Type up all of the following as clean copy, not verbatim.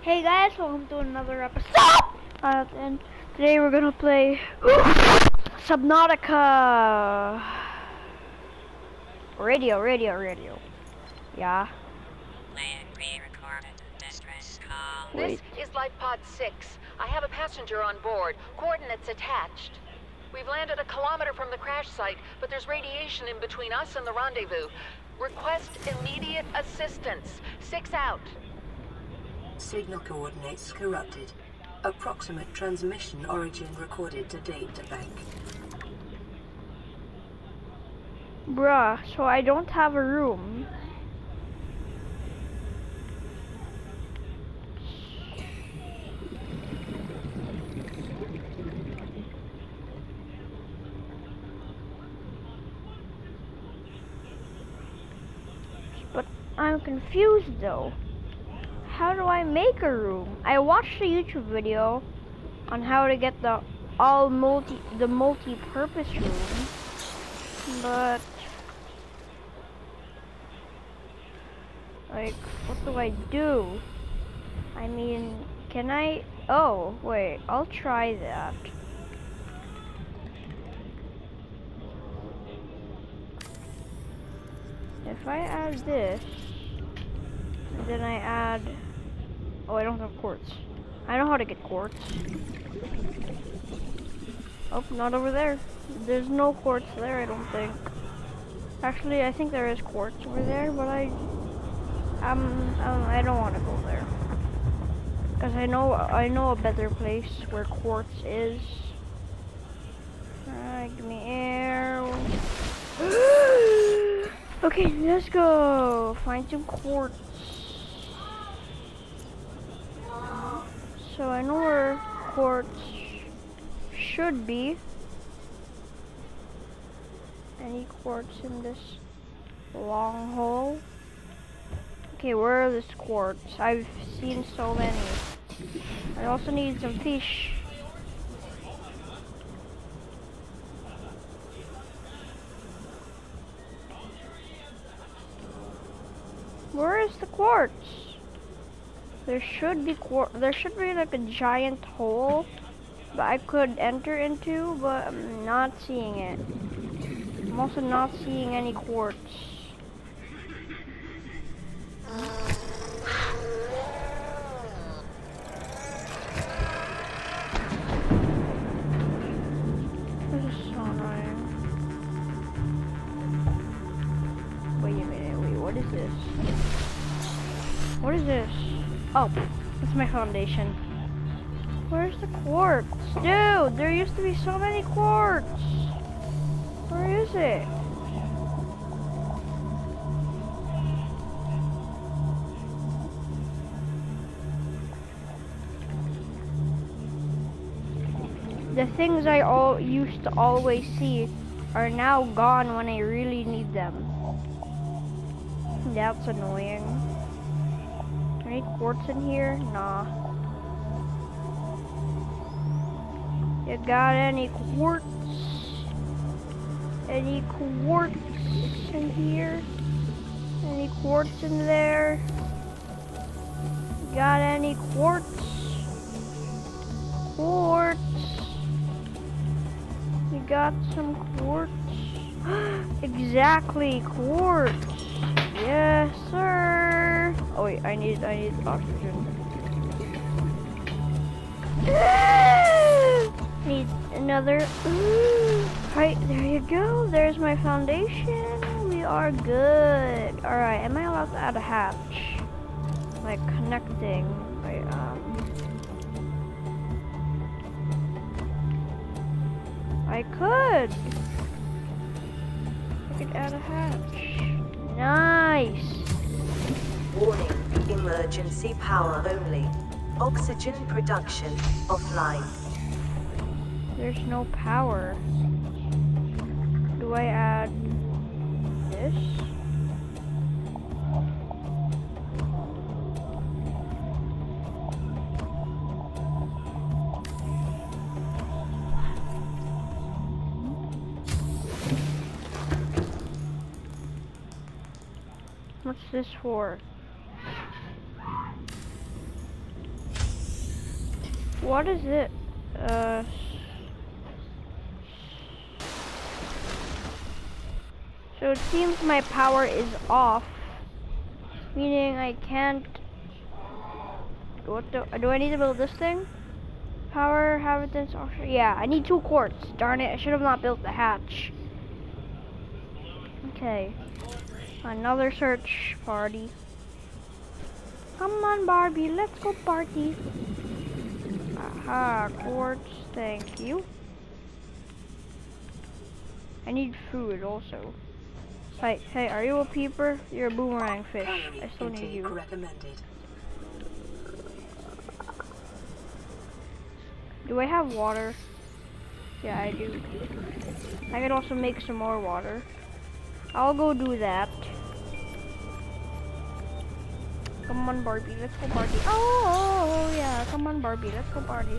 Hey guys, welcome to another episode. And today we're gonna play Subnautica. Radio. Yeah. This is Life Pod 6. I have a passenger on board. Coordinates attached. We've landed a kilometer from the crash site, but there's radiation in between us and the rendezvous. Request immediate assistance. 6 out. Signal coordinates corrupted. Approximate transmission origin recorded to data bank. Bruh, so I don't have a room. But I'm confused though. How do I make a room? I watched a YouTube video on how to get the multi-purpose room, but like, what do I do? I mean, can I? Oh, wait, I'll try that. If I add this, and then I add, oh, I don't have quartz. I know how to get quartz. Oh, not over there. There's no quartz there, I don't think. Actually, I think there is quartz over there, but I don't want to go there. Because I know a better place where quartz is. Alright, give me air. Okay, let's go find some quartz. So I know where quartz should be. Any quartz in this long hole? Okay, where is this quartz? I've seen so many. I also need some fish. Where is the quartz? There should be like a giant hole that I could enter into, but I'm not seeing it. I'm also not seeing any quartz. This is so annoying. Wait a minute, what is this? What is this? Oh, that's my foundation. Where's the quartz? Dude, there used to be so many quartz. Where is it? The things I used to always see are now gone when I really need them. That's annoying. Any quartz in here? Nah. You got any quartz? Any quartz in here? Any quartz in there? Got any quartz? Quartz. You got some quartz? Exactly, quartz. Yes, sir. Oh wait, I need oxygen. Need another. Right, there you go. There's my foundation. We are good. Alright, am I allowed to add a hatch? Like connecting. Wait, I could add a hatch. Nice. Warning, emergency power only. Oxygen production offline. There's no power. Do I add this? What's this for? What is it? So it seems my power is off, meaning I can't. What do I need to build this thing? Power, inhabitants, offshore. Yeah, I need 2 quartz. Darn it, I should have not built the hatch. Okay. Another search party. Come on, Barbie, let's go party. Aha, quartz, thank you. I need food also. Hey, are you a peeper? You're a boomerang fish. I still need you. Recommended. Do I have water? Yeah, I do. I could also make some more water. I'll go do that. Come on, Barbie, let's go party. Oh, yeah, come on, Barbie, let's go party.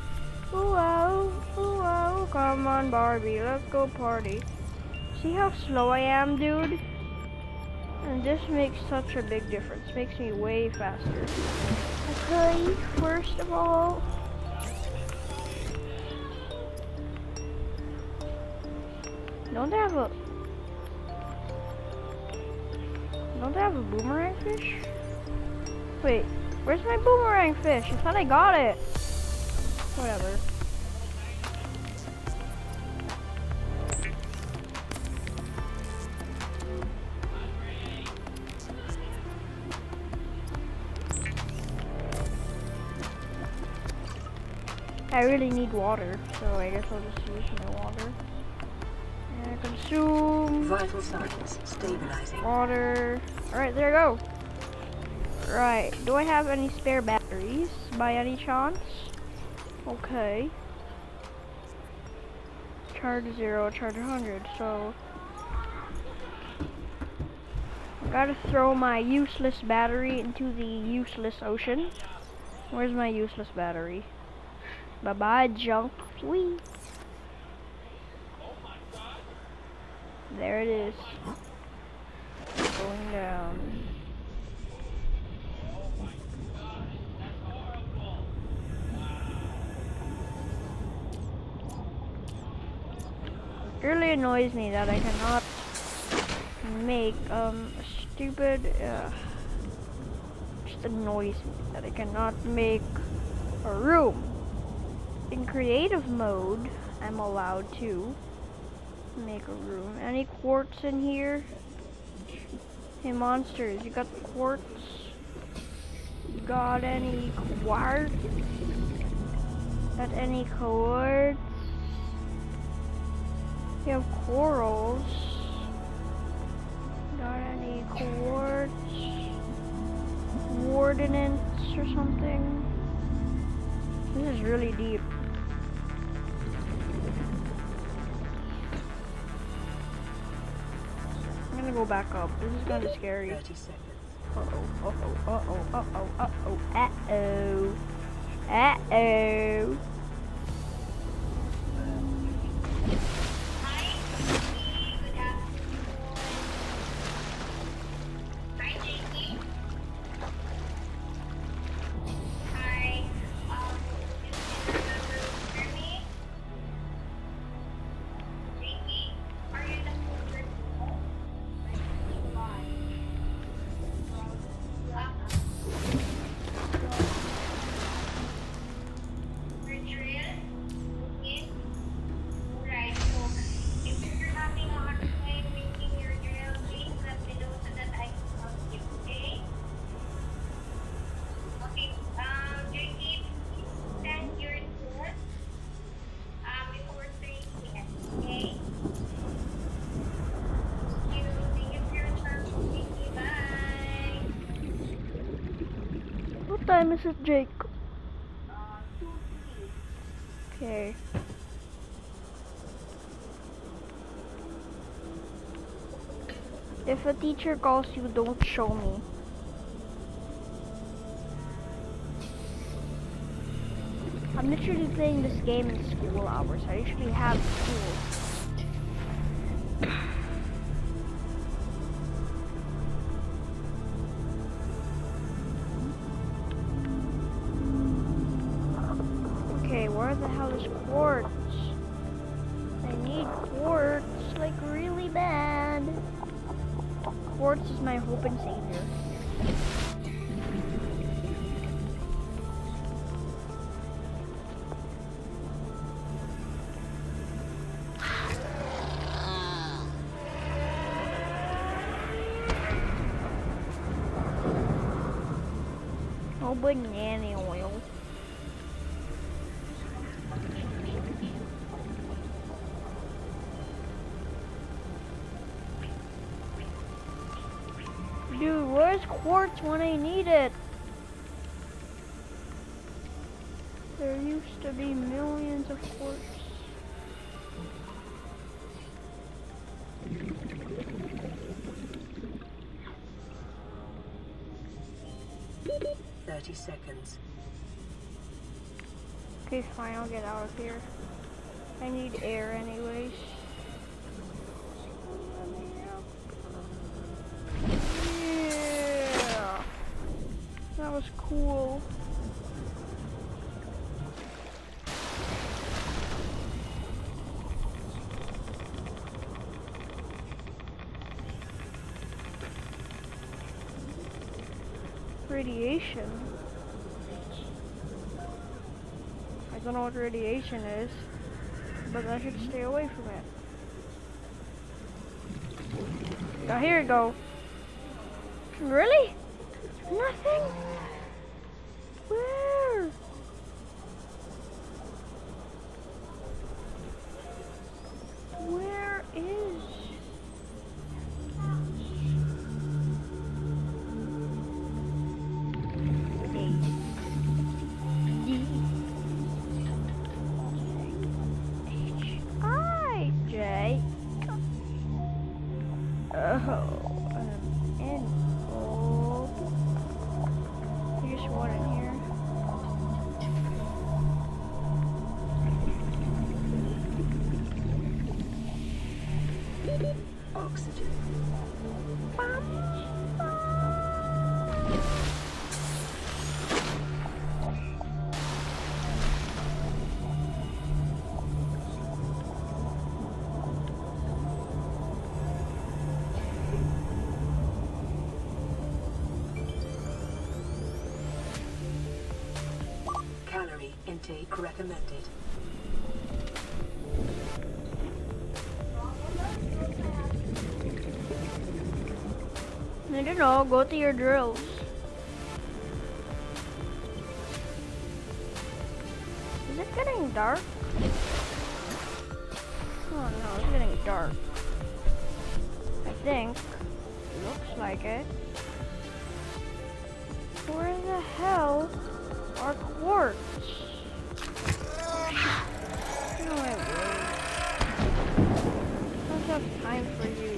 Ooh, come on, Barbie, let's go party. See how slow I am, dude? And this makes such a big difference. Makes me way faster. Okay, first of all, don't they have a boomerang fish? Wait, where's my boomerang fish? I thought I got it. Whatever. I really need water, so I guess I'll just use my water. And consume. Vital signs stabilizing. Water. Alright, there I go. Right, do I have any spare batteries by any chance? Okay. Charge 0, charge 100, so I gotta throw my useless battery into the useless ocean. Where's my useless battery? Bye-bye, junk. Whee! There it is. Going down. It really annoys me that I cannot make a stupid just annoys me that I cannot make a room. In creative mode, I'm allowed to make a room. Any quartz in here? Hey monsters, you got quartz? You got any quartz? Got any quartz? You have corals. Got any quartz? Ordnance or something? This is really deep. I'm gonna go back up. This is kinda scary. 30 seconds. Uh-oh, uh-oh, uh-oh, uh-oh, uh-oh, uh-oh. Uh-oh. What time is it, Jake? Okay. If a teacher calls you, don't show me. I'm literally playing this game in school hours. I usually have school. Okay, where the hell is quartz? I need quartz, like really bad. Quartz is my hope and savior. Oh, banana oil. Dude, where's quartz when I need it? There used to be millions of quartz. Seconds. Okay, fine, I'll get out of here. I need air anyways. Yeah! That was cool. Radiation? I don't know what radiation is, but I should stay away from it. Now here we go. Really? Nothing? Where? Where is? Calorie intake recommended. I don't know, go to your drills. Is it getting dark? Oh no, it's getting dark. I think. Looks like it. Where the hell are quartz? No, I don't have time for you.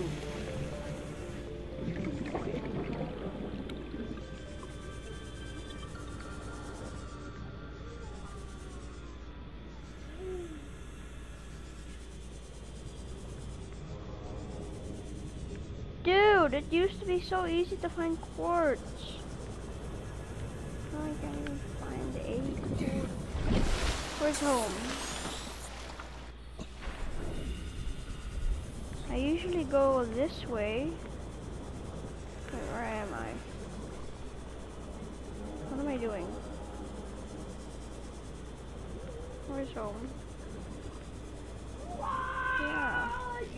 Dude, it used to be so easy to find quartz. Now I can't even find a quartz. Where's home? I usually go this way. Wait, where am I? What am I doing? Where's home? Yeah.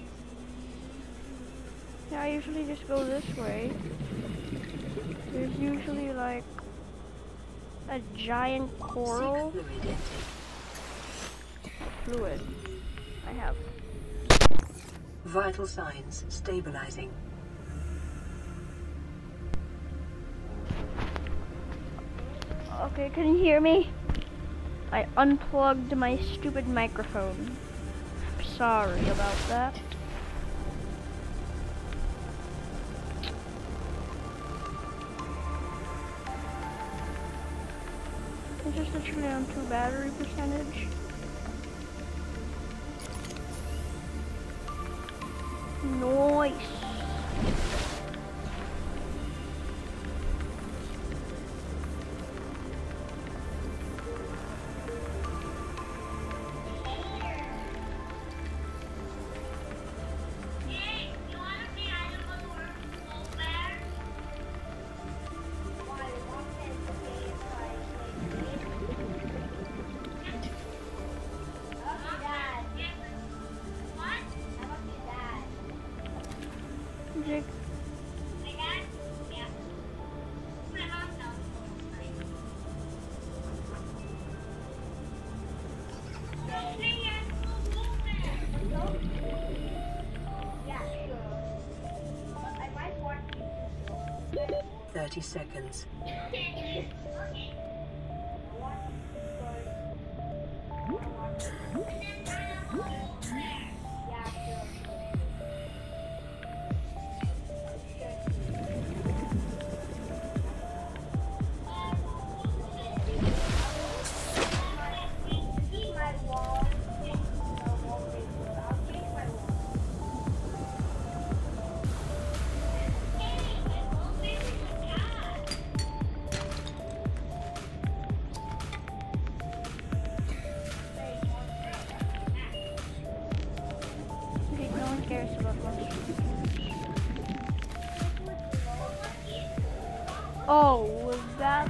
Yeah, I usually just go this way. There's usually like a giant coral. Fluid. I have. Vital signs stabilizing. Okay, can you hear me? I unplugged my stupid microphone. I'm sorry about that. I'm just literally on 2 battery percentage. Nice. 30 seconds. Oh, was that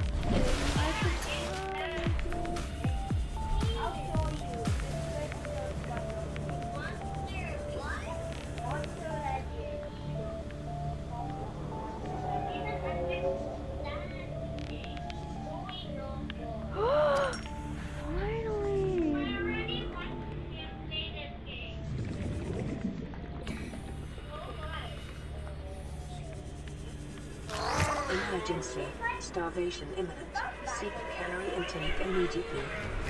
Emergency. Starvation imminent. Seek carry intake immediately.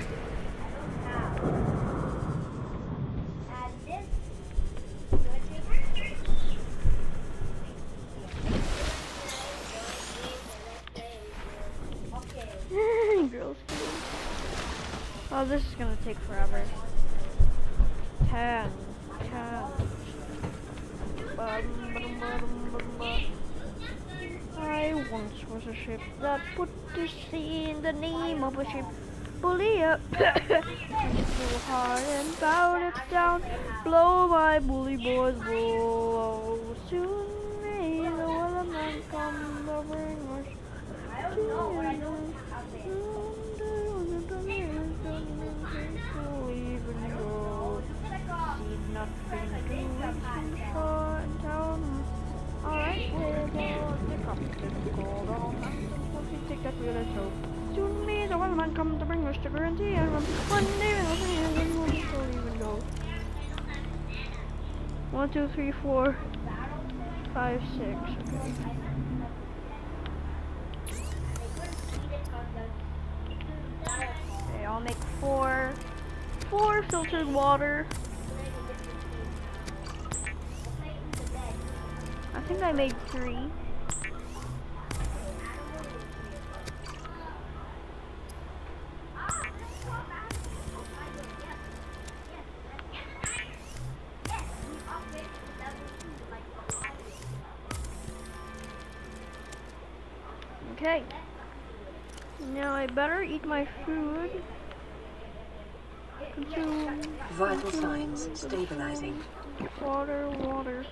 girls? Oh, this is gonna take forever. 10. I once was a ship that put to sea in the name of a ship. Bully up, and so hard and bowed it down. Blow, my bully boys, blow. Soon may the wellerman come covering us. Even though he'd not been to shore and town. Alright, we'll go the captain called on. Let's take that wheel and so. Soon may the wellerman come to bring us to guarantee and one day we'll see and we'll even go. 1, 2, 3, 4, 5, 6. Okay. Okay, I'll make 4 filtered water. I think I made 3. Okay. Now I better eat my food. Consume. Vital signs stabilizing. Water.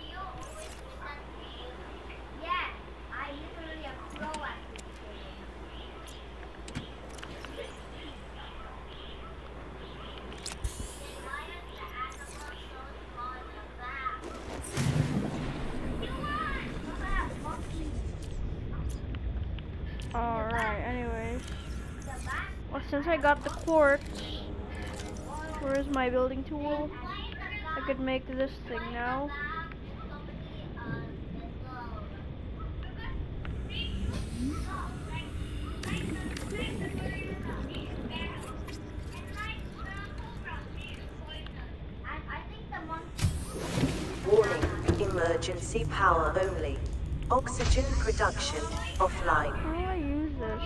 Alright, anyways. Well, since I got the quartz, where is my building tool? I could make this thing now. Warning, emergency power only. Oxygen production offline. How do I use this?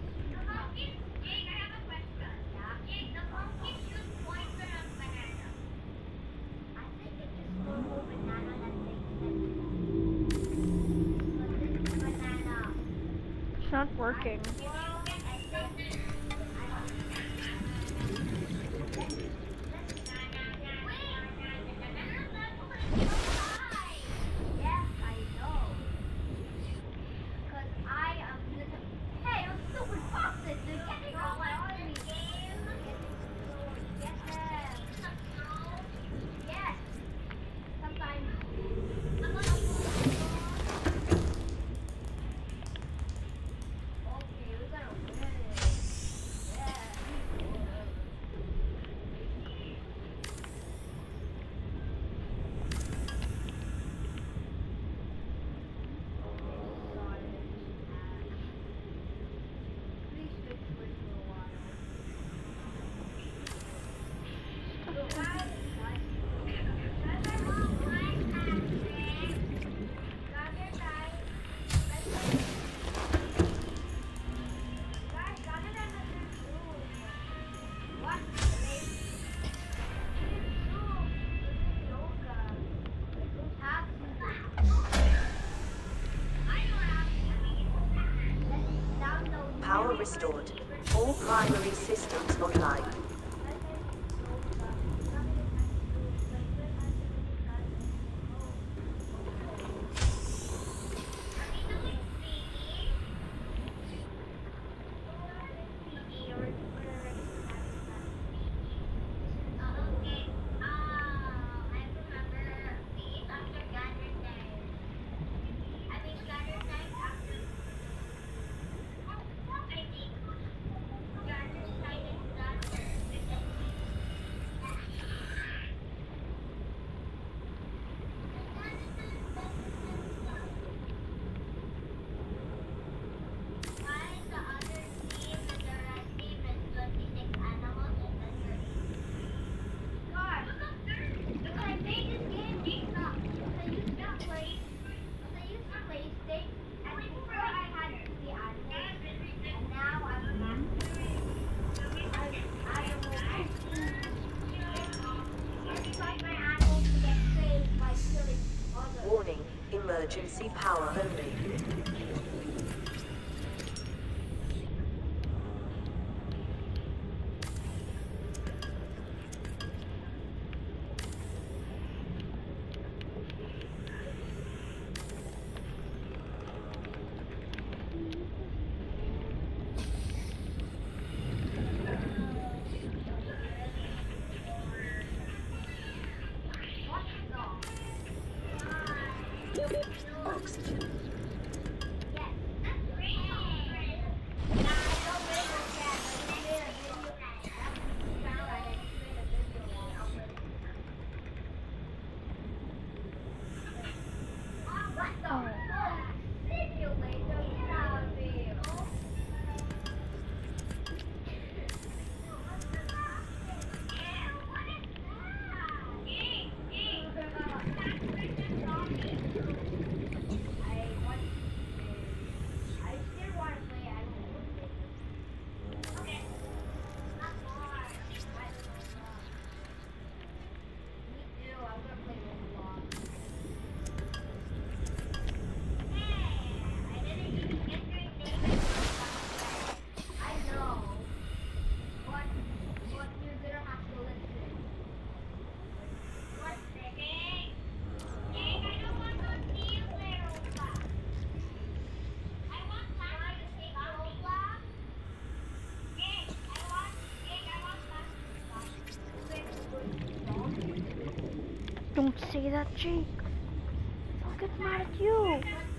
It's not working. restored. All primary systems online. Warning, emergency power only. Oxygen. Don't say that, Jake. I'll get mad at you.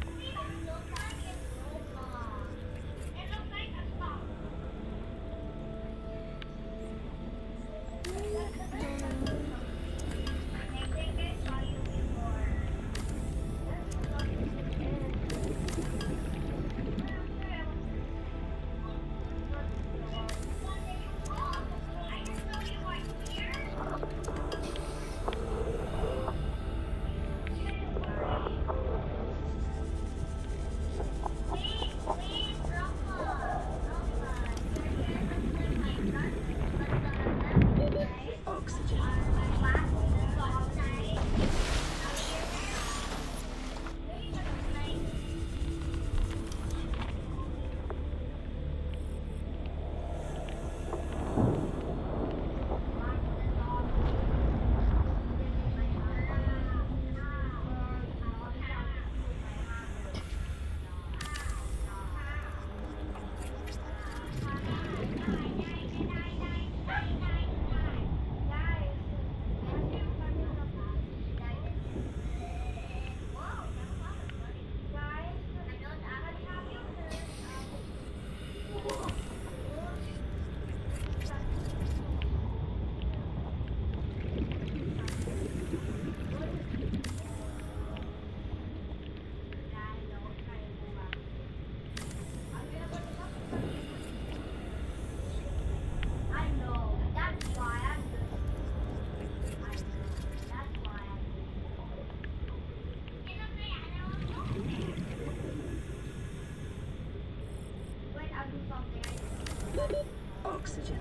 Oxygen.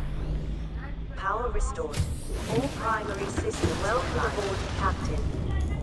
Power restored. All primary systems. Welcome aboard, Captain.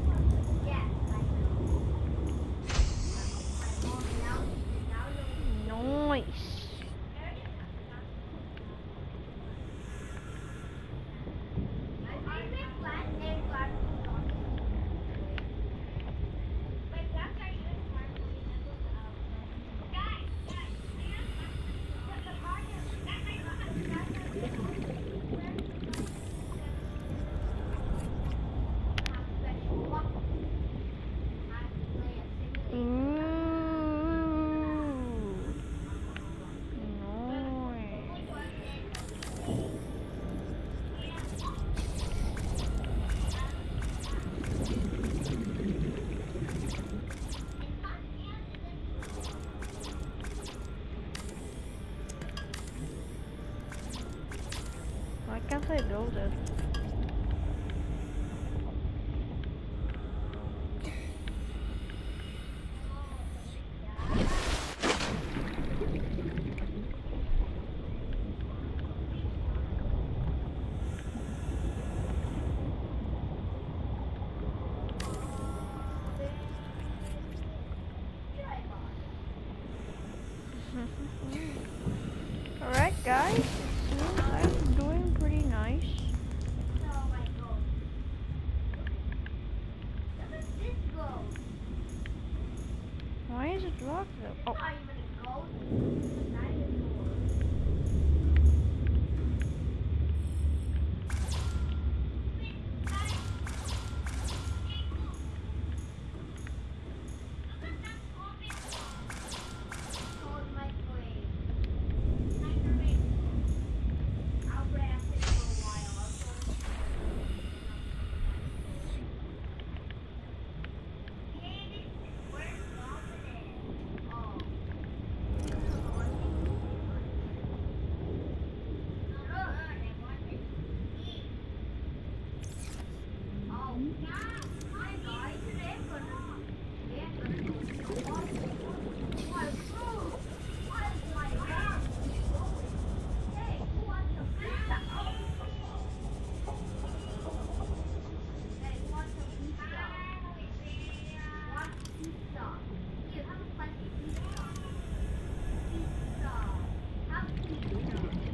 build it. Alright guys, it seems I'm doing pretty nice. Why is it locked though? Oh.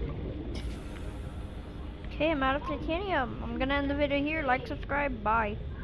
Okay, I'm out of titanium. I'm gonna end the video here. Like, subscribe, bye.